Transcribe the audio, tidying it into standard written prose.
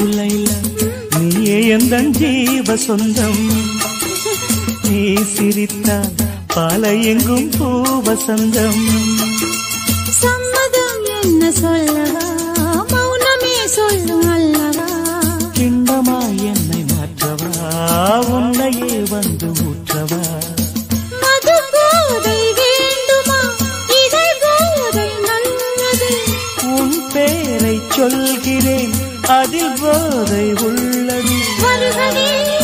லைலா நீயே எந்தன் ஜீவ சொந்தம். நீ சிரித்தால் பாலை எங்கும் பூவசந்தம். சம்மதம் என்ன சொல்லவா, மௌனமே சொல்லும் அல்லவா. கிண்ணமாய் என்னை மாற்றவா, உன்னையே வந்து ஊற்றவா. மது போதை வேண்டுமா, இதை போதை நல்லது. உன் பேரை சொல்கிறேன், அதில் போதை உள்ளது. வருகவே